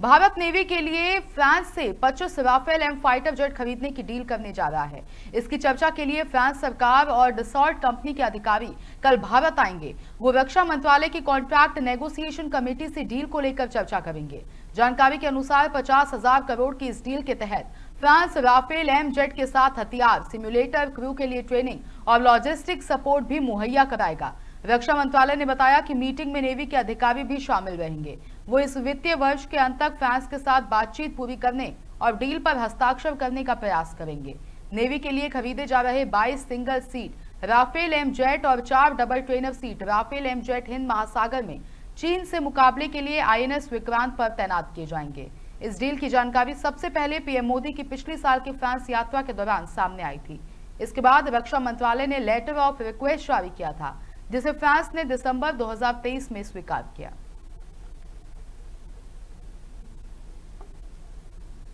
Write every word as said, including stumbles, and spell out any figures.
Bharat navy के लिए France से पच्चीस राफेल एम फाइटर जेट खरीदने की डील करने जा रहा है। इसकी चर्चा के लिए फ्रांस सरकार और डसॉल्ट कंपनी के अधिकारी कल भारत आएंगे। वो रक्षा मंत्रालय की कॉन्ट्रैक्ट नेगोशिएशन कमेटी से डील को लेकर चर्चा करेंगे। जानकारी के अनुसार पचास हजार करोड़ की इस डील के तहत फ्रांस राफेल एम जेट के साथ हथियार, सिम्युलेटर, क्रू के लिए ट्रेनिंग और लॉजिस्टिक सपोर्ट भी मुहैया कराएगा। रक्षा मंत्रालय ने बताया कि मीटिंग में नेवी के अधिकारी भी शामिल रहेंगे। वो इस वित्तीय वर्ष के अंत तक फ्रांस के साथ बातचीत पूरी करने और डील पर हस्ताक्षर करने का प्रयास करेंगे। नेवी के लिए खरीदे जा रहे बाईस single seat Rafale M jet और चार double trainer seat Rafale M jet Hind Mahasagar में चीन से मुकाबले के लिए आई एन एस विक्रांत पर तैनात किए जाएंगे। इस डील की जानकारी सबसे पहले पीएम मोदी की पिछले साल की फ्रांस यात्रा के दौरान सामने आई थी। इसके बाद रक्षा मंत्रालय ने लेटर ऑफ रिक्वेस्ट जारी किया था, जिसे फ्रांस ने दिसंबर दो हज़ार तेईस में स्वीकार किया।